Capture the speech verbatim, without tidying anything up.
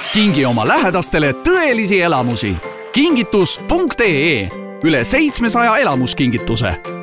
kingi oma lähedastele tõelisi elamusi. kingitus punkt ee üle seitsmesaja elamuskingituse.